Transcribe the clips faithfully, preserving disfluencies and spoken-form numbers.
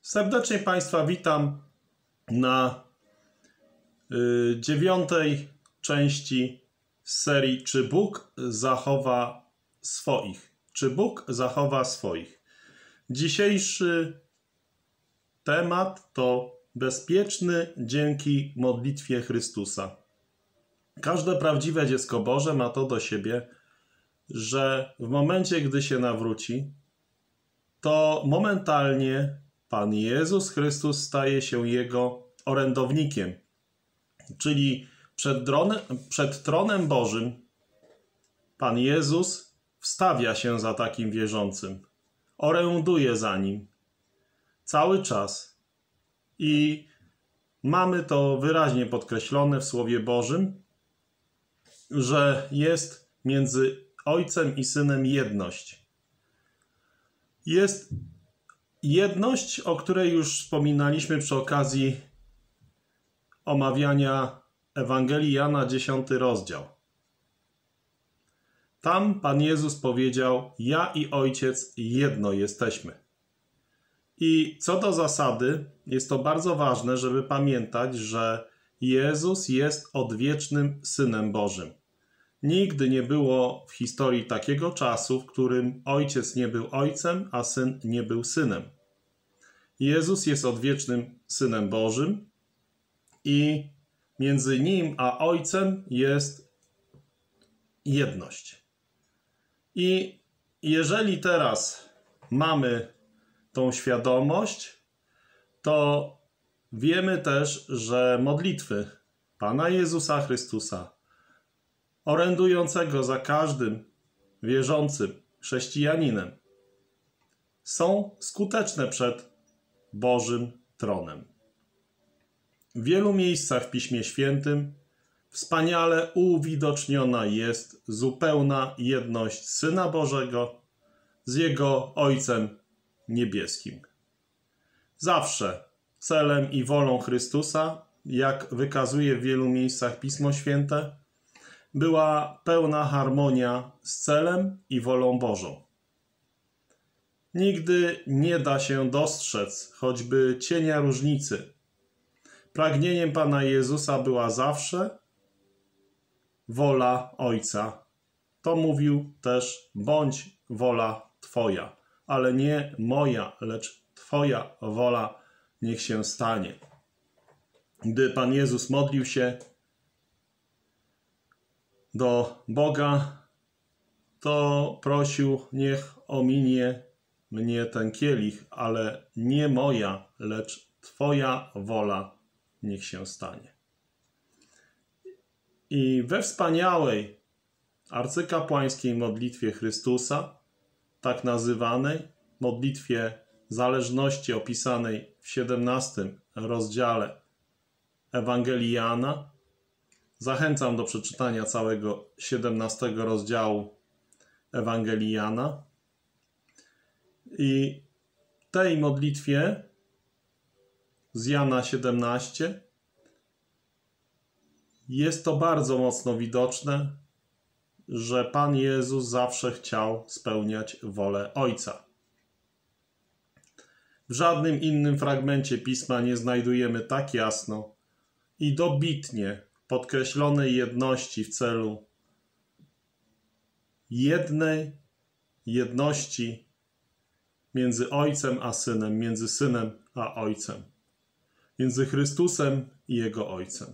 Serdecznie Państwa witam na y, dziewiątej części z serii Czy Bóg zachowa swoich? Czy Bóg zachowa swoich? Dzisiejszy temat to bezpieczny dzięki modlitwie Chrystusa. Każde prawdziwe dziecko Boże ma to do siebie, że w momencie, gdy się nawróci, to momentalnie Pan Jezus Chrystus staje się jego orędownikiem. Czyli przed, dronem, przed tronem Bożym Pan Jezus wstawia się za takim wierzącym. Oręduje za nim cały czas. I mamy to wyraźnie podkreślone w Słowie Bożym, że jest między Ojcem i Synem jedność. Jest jedność, o której już wspominaliśmy przy okazji omawiania Ewangelii Jana, dziesiąty rozdział. Tam Pan Jezus powiedział: ja i Ojciec jedno jesteśmy. I co do zasady, jest to bardzo ważne, żeby pamiętać, że Jezus jest odwiecznym Synem Bożym. Nigdy nie było w historii takiego czasu, w którym Ojciec nie był Ojcem, a Syn nie był Synem. Jezus jest odwiecznym Synem Bożym i między Nim a Ojcem jest jedność. I jeżeli teraz mamy tą świadomość, to wiemy też, że modlitwy Pana Jezusa Chrystusa, orędującego za każdym wierzącym chrześcijaninem, są skuteczne przed Bożym tronem. W wielu miejscach w Piśmie Świętym wspaniale uwidoczniona jest zupełna jedność Syna Bożego z Jego Ojcem Niebieskim. Zawsze celem i wolą Chrystusa, jak wykazuje w wielu miejscach Pismo Święte, była pełna harmonia z celem i wolą Bożą. Nigdy nie da się dostrzec choćby cienia różnicy. Pragnieniem Pana Jezusa była zawsze wola Ojca. To mówił też: bądź wola Twoja, ale nie moja, lecz Twoja wola niech się stanie. Gdy Pan Jezus modlił się do Boga, to prosił: niech ominie mnie ten kielich, ale nie moja, lecz Twoja wola niech się stanie. I we wspaniałej arcykapłańskiej modlitwie Chrystusa, tak nazywanej modlitwie zależności opisanej w siedemnastym rozdziale Ewangelii Jana, zachęcam do przeczytania całego siedemnastego rozdziału Ewangelii Jana. I w tej modlitwie z Jana siedemnaście jest to bardzo mocno widoczne, że Pan Jezus zawsze chciał spełniać wolę Ojca. W żadnym innym fragmencie Pisma nie znajdujemy tak jasno i dobitnie podkreślonej jedności w celu jednej jedności między Ojcem a Synem, między Synem a Ojcem, między Chrystusem i Jego Ojcem.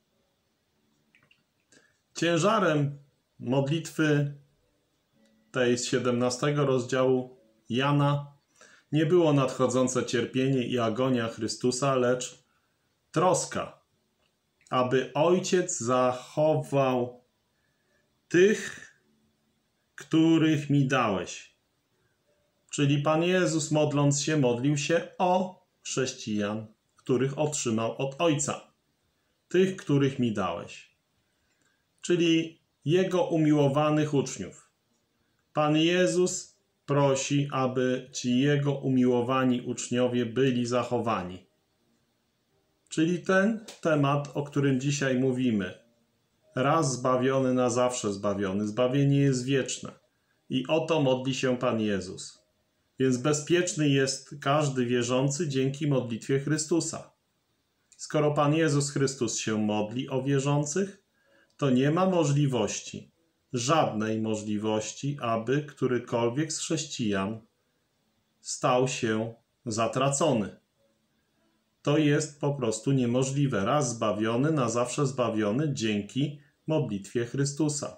Ciężarem modlitwy tej z siedemnastego rozdziału Jana nie było nadchodzące cierpienie i agonia Chrystusa, lecz troska, aby Ojciec zachował tych, których mi dałeś. Czyli Pan Jezus, modląc się, modlił się o chrześcijan, których otrzymał od Ojca. Tych, których mi dałeś. Czyli Jego umiłowanych uczniów. Pan Jezus prosi, aby ci Jego umiłowani uczniowie byli zachowani. Czyli ten temat, o którym dzisiaj mówimy. Raz zbawiony, na zawsze zbawiony. Zbawienie jest wieczne. I o to modli się Pan Jezus. Więc bezpieczny jest każdy wierzący dzięki modlitwie Chrystusa. Skoro Pan Jezus Chrystus się modli o wierzących, to nie ma możliwości, żadnej możliwości, aby którykolwiek z chrześcijan stał się zatracony. To jest po prostu niemożliwe. Raz zbawiony, na zawsze zbawiony dzięki modlitwie Chrystusa.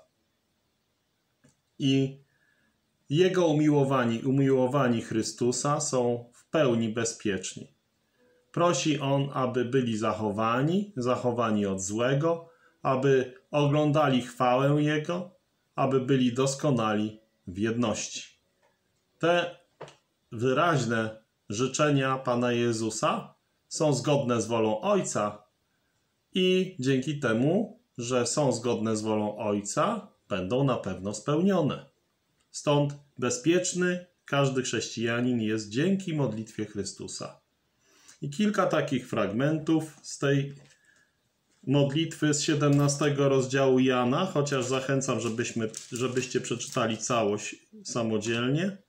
I Jego umiłowani, umiłowani Chrystusa są w pełni bezpieczni. Prosi On, aby byli zachowani, zachowani od złego, aby oglądali chwałę Jego, aby byli doskonali w jedności. Te wyraźne życzenia Pana Jezusa są zgodne z wolą Ojca i dzięki temu, że są zgodne z wolą Ojca, będą na pewno spełnione. Stąd bezpieczny każdy chrześcijanin jest dzięki modlitwie Chrystusa. I kilka takich fragmentów z tej modlitwy z siedemnastego rozdziału Jana, chociaż zachęcam, żebyśmy, żebyście przeczytali całość samodzielnie.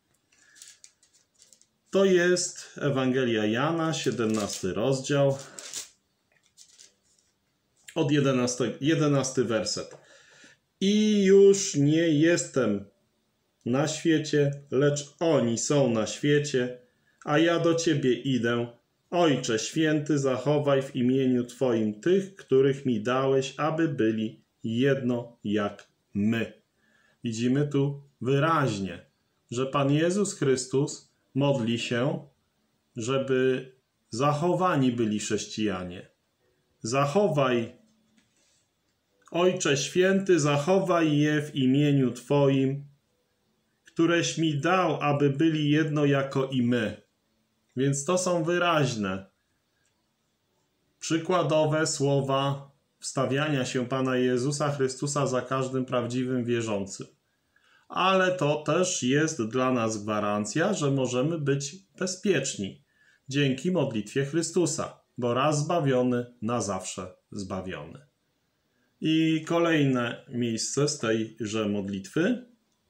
To jest Ewangelia Jana, siedemnasty rozdział, od jedenastego, jedenasty werset. I już nie jestem na świecie, lecz oni są na świecie, a ja do Ciebie idę. Ojcze Święty, zachowaj w imieniu Twoim tych, których mi dałeś, aby byli jedno jak my. Widzimy tu wyraźnie, że Pan Jezus Chrystus modli się, żeby zachowani byli chrześcijanie. Zachowaj, Ojcze Święty, zachowaj je w imieniu Twoim, któreś mi dał, aby byli jedno jako i my. Więc to są wyraźne, przykładowe słowa wstawiania się Pana Jezusa Chrystusa za każdym prawdziwym wierzącym. Ale to też jest dla nas gwarancja, że możemy być bezpieczni dzięki modlitwie Chrystusa, bo raz zbawiony, na zawsze zbawiony. I kolejne miejsce z tejże modlitwy,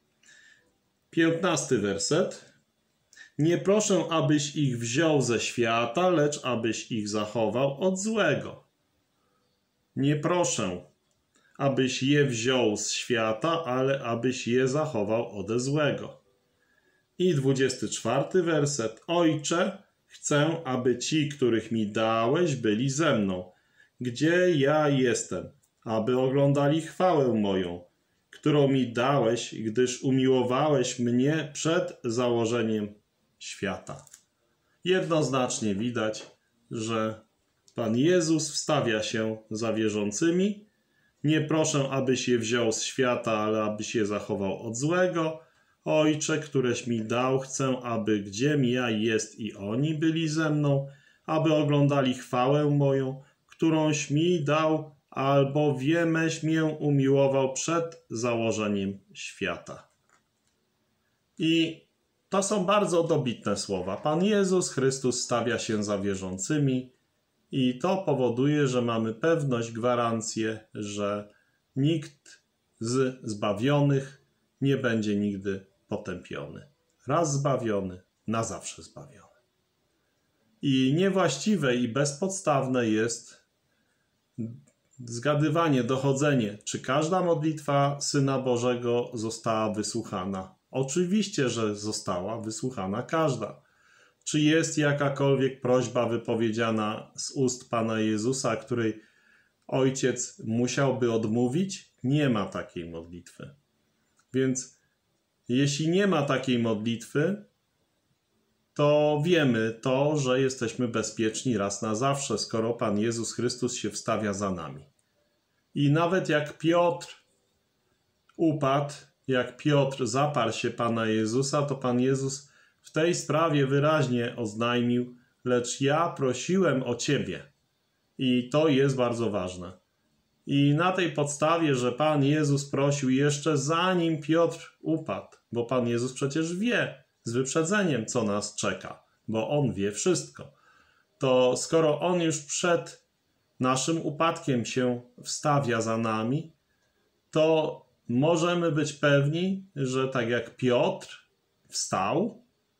piętnasty werset. Nie proszę, abyś ich wziął ze świata, lecz abyś ich zachował od złego. Nie proszę, abyś je wziął z świata, ale abyś je zachował ode złego. I dwudziesty czwarty werset. Ojcze, chcę, aby ci, których mi dałeś, byli ze mną, gdzie ja jestem, aby oglądali chwałę moją, którą mi dałeś, gdyż umiłowałeś mnie przed założeniem świata. Jednoznacznie widać, że Pan Jezus wstawia się za wierzącymi. Nie proszę, abyś je wziął z świata, ale abyś je zachował od złego. Ojcze, któreś mi dał, chcę, aby gdziem ja jest i oni byli ze mną, aby oglądali chwałę moją, którąś mi dał, albowiemeś mię umiłował przed założeniem świata. I to są bardzo dobitne słowa. Pan Jezus Chrystus stawia się za wierzącymi i to powoduje, że mamy pewność, gwarancję, że nikt z zbawionych nie będzie nigdy potępiony. Raz zbawiony, na zawsze zbawiony. I niewłaściwe i bezpodstawne jest zgadywanie, dochodzenie, czy każda modlitwa Syna Bożego została wysłuchana. Oczywiście, że została wysłuchana każda. Czy jest jakakolwiek prośba wypowiedziana z ust Pana Jezusa, której Ojciec musiałby odmówić? Nie ma takiej modlitwy. Więc jeśli nie ma takiej modlitwy, to wiemy to, że jesteśmy bezpieczni raz na zawsze, skoro Pan Jezus Chrystus się wstawia za nami. I nawet jak Piotr upadł, jak Piotr zaparł się Pana Jezusa, to Pan Jezus w tej sprawie wyraźnie oznajmił, lecz ja prosiłem o Ciebie. I to jest bardzo ważne. I na tej podstawie, że Pan Jezus prosił jeszcze zanim Piotr upadł, bo Pan Jezus przecież wie z wyprzedzeniem, co nas czeka, bo On wie wszystko, to skoro On już przed naszym upadkiem się wstawia za nami, to możemy być pewni, że tak jak Piotr wstał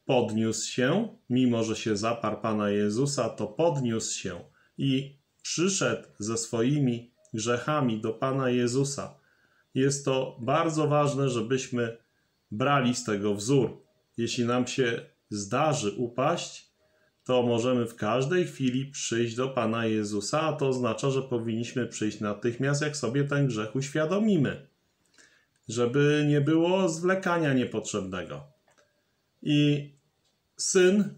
podniósł się, mimo że się zaparł Pana Jezusa, to podniósł się i przyszedł ze swoimi grzechami do Pana Jezusa. Jest to bardzo ważne, żebyśmy brali z tego wzór. Jeśli nam się zdarzy upaść, to możemy w każdej chwili przyjść do Pana Jezusa, a to oznacza, że powinniśmy przyjść natychmiast, jak sobie ten grzech uświadomimy, żeby nie było zwlekania niepotrzebnego. I syn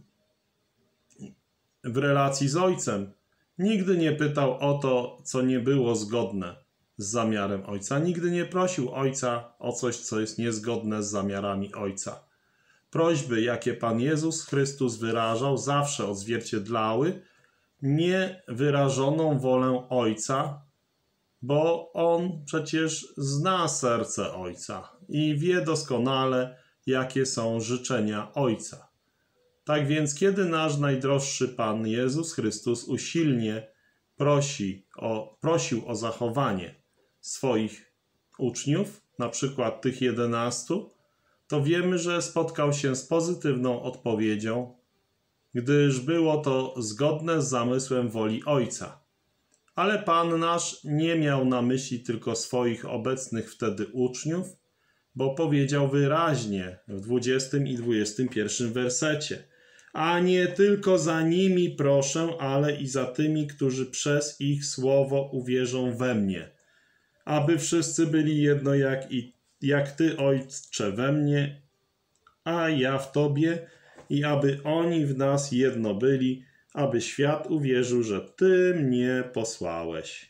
w relacji z ojcem nigdy nie pytał o to, co nie było zgodne z zamiarem ojca. Nigdy nie prosił ojca o coś, co jest niezgodne z zamiarami ojca. Prośby, jakie Pan Jezus Chrystus wyrażał, zawsze odzwierciedlały niewyrażoną wolę Ojca, bo On przecież zna serce Ojca i wie doskonale, jakie są życzenia Ojca. Tak więc, kiedy nasz najdroższy Pan Jezus Chrystus usilnie prosi o, prosił o zachowanie swoich uczniów, na przykład tych jedenastu, to wiemy, że spotkał się z pozytywną odpowiedzią, gdyż było to zgodne z zamysłem woli Ojca. Ale Pan nasz nie miał na myśli tylko swoich obecnych wtedy uczniów, bo powiedział wyraźnie w dwudziestym i dwudziestym pierwszym wersecie: a nie tylko za nimi proszę, ale i za tymi, którzy przez ich słowo uwierzą we mnie, aby wszyscy byli jedno jak i jak Ty, Ojcze, we mnie, a ja w Tobie, i aby oni w nas jedno byli, aby świat uwierzył, że Ty mnie posłałeś.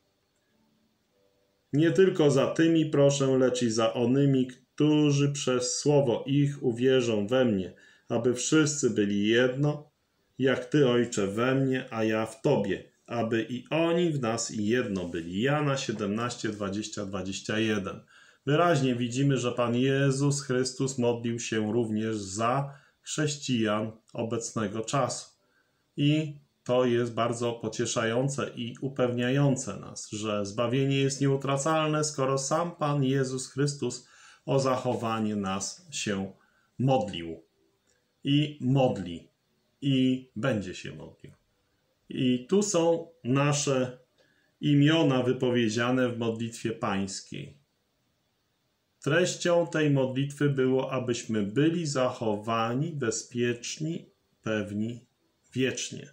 Nie tylko za tymi proszę, lecz i za onymi, którzy przez słowo ich uwierzą we mnie, aby wszyscy byli jedno, jak Ty, Ojcze, we mnie, a ja w Tobie, aby i oni w nas jedno byli. Jana siedemnaście, dwadzieścia, dwadzieścia jeden. Wyraźnie widzimy, że Pan Jezus Chrystus modlił się również za chrześcijan obecnego czasu. I to jest bardzo pocieszające i upewniające nas, że zbawienie jest nieutracalne, skoro sam Pan Jezus Chrystus o zachowanie nas się modlił. I modli. I będzie się modlił. I tu są nasze imiona wypowiedziane w modlitwie pańskiej. Treścią tej modlitwy było, abyśmy byli zachowani, bezpieczni, pewni wiecznie.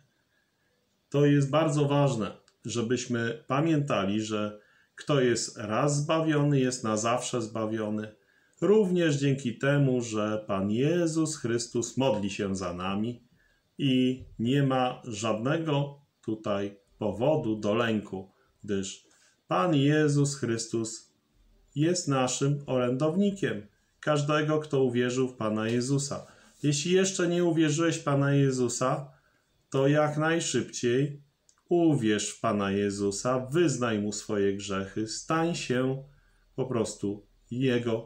To jest bardzo ważne, żebyśmy pamiętali, że kto jest raz zbawiony, jest na zawsze zbawiony. Również dzięki temu, że Pan Jezus Chrystus modli się za nami i nie ma żadnego tutaj powodu do lęku, gdyż Pan Jezus Chrystus jest naszym orędownikiem, każdego, kto uwierzył w Pana Jezusa. Jeśli jeszcze nie uwierzyłeś w Pana Jezusa, to jak najszybciej uwierz w Pana Jezusa, wyznaj Mu swoje grzechy, stań się po prostu Jego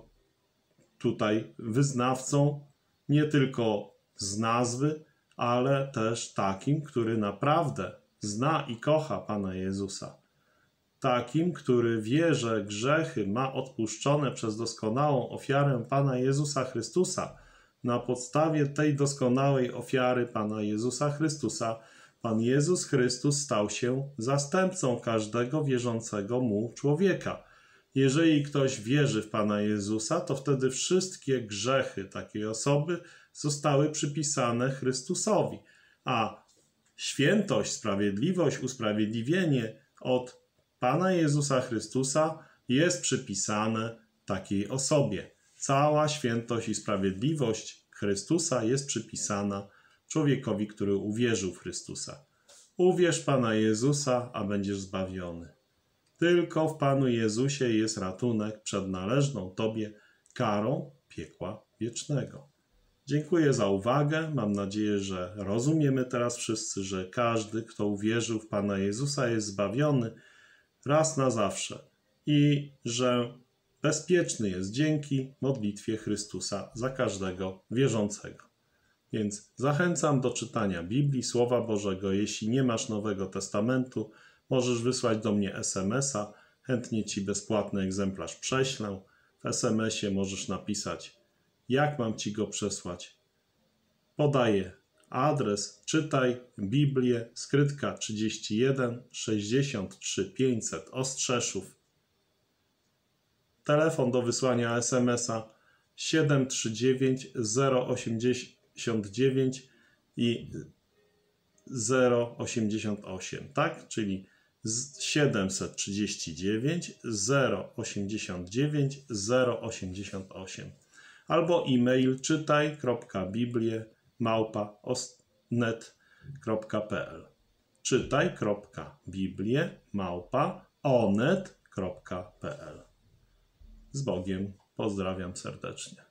tutaj wyznawcą, nie tylko z nazwy, ale też takim, który naprawdę zna i kocha Pana Jezusa. Takim, który wie, że grzechy ma odpuszczone przez doskonałą ofiarę Pana Jezusa Chrystusa. Na podstawie tej doskonałej ofiary Pana Jezusa Chrystusa, Pan Jezus Chrystus stał się zastępcą każdego wierzącego Mu człowieka. Jeżeli ktoś wierzy w Pana Jezusa, to wtedy wszystkie grzechy takiej osoby zostały przypisane Chrystusowi, a świętość, sprawiedliwość, usprawiedliwienie od Pana Jezusa Chrystusa jest przypisane takiej osobie. Cała świętość i sprawiedliwość Chrystusa jest przypisana człowiekowi, który uwierzył w Chrystusa. Uwierz Pana Jezusa, a będziesz zbawiony. Tylko w Panu Jezusie jest ratunek przed należną Tobie karą piekła wiecznego. Dziękuję za uwagę. Mam nadzieję, że rozumiemy teraz wszyscy, że każdy, kto uwierzył w Pana Jezusa, jest zbawiony raz na zawsze i że bezpieczny jest dzięki modlitwie Chrystusa za każdego wierzącego. Więc zachęcam do czytania Biblii, Słowa Bożego. Jeśli nie masz Nowego Testamentu, możesz wysłać do mnie es em es a. Chętnie Ci bezpłatny egzemplarz prześlę. W es em esie możesz napisać, jak mam Ci go przesłać. Podaję adres, czytaj Biblię, Skrytka trzydzieści jeden sześćdziesiąt trzy pięćset, Ostrzeszów. Telefon do wysłania es em es a siedem trzy dziewięć zero osiemdziesiąt dziewięć i zero osiemdziesiąt osiem, tak? Czyli siedemset trzydzieści dziewięć zero osiemdziesiąt dziewięć zero osiemdziesiąt osiem. Albo e-mail czytaj kropka biblię małpa osnet kropka pe el. czytaj kropka biblię małpa onet kropka pe el. Z Bogiem. Pozdrawiam serdecznie.